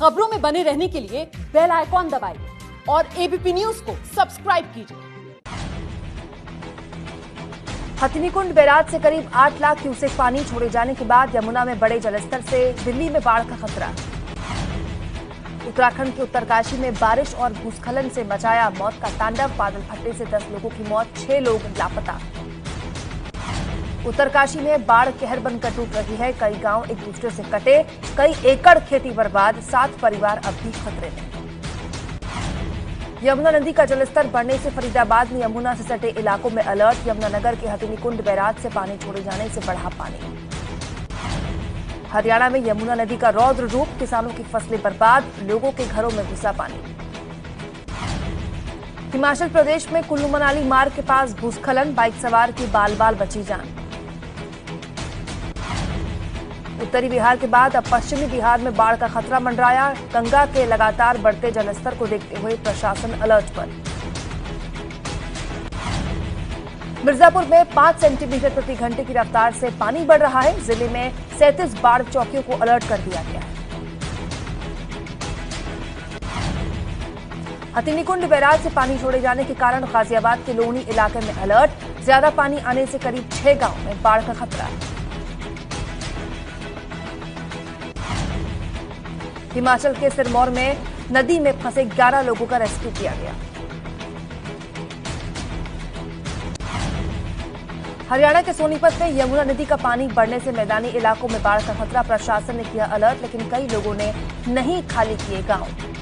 खबरों में बने रहने के लिए बेल आइकॉन दबाइए और एबीपी न्यूज को सब्सक्राइब कीजिए। हथिनीकुंड बैराज से करीब 8 लाख क्यूसेक पानी छोड़े जाने के बाद यमुना में बढ़े जलस्तर से दिल्ली में बाढ़ का खतरा। उत्तराखंड के उत्तरकाशी में बारिश और भूस्खलन से मचाया मौत का तांडव। बादल फटने से 10 लोगों की मौत, 6 लोग लापता। उत्तरकाशी में बाढ़ कहर बनकर टूट रही है। कई गांव एक दूसरे से कटे, कई एकड़ खेती बर्बाद, 7 परिवार अब भी खतरे में। यमुना नदी का जलस्तर बढ़ने से फरीदाबाद में यमुना से सटे इलाकों में अलर्ट। यमुनानगर के हथिनीकुंड बैराज से पानी छोड़े जाने से बढ़ा पानी। हरियाणा में यमुना नदी का रौद्र रूप, किसानों की फसलें बर्बाद, लोगों के घरों में घुसा पानी। हिमाचल प्रदेश में कुल्लू मनाली मार्ग के पास भूस्खलन, बाइक सवार की बाल बाल बची जान। उत्तरी बिहार के बाद अब पश्चिमी बिहार में बाढ़ का खतरा मंडराया। गंगा के लगातार बढ़ते जलस्तर को देखते हुए प्रशासन अलर्ट पर। मिर्जापुर में 5 सेंटीमीटर प्रति घंटे की रफ्तार से पानी बढ़ रहा है। जिले में 37 बाढ़ चौकियों को अलर्ट कर दिया गया है। हथिनीकुंड बैराज से पानी छोड़े जाने के कारण गाजियाबाद के लोनी इलाके में अलर्ट। ज्यादा पानी आने से करीब 6 गांव में बाढ़ का खतरा है। हिमाचल के सिरमौर में नदी में फंसे 11 लोगों का रेस्क्यू किया गया। हरियाणा के सोनीपत में यमुना नदी का पानी बढ़ने से मैदानी इलाकों में बाढ़ का खतरा। प्रशासन ने किया अलर्ट, लेकिन कई लोगों ने नहीं खाली किए गांव।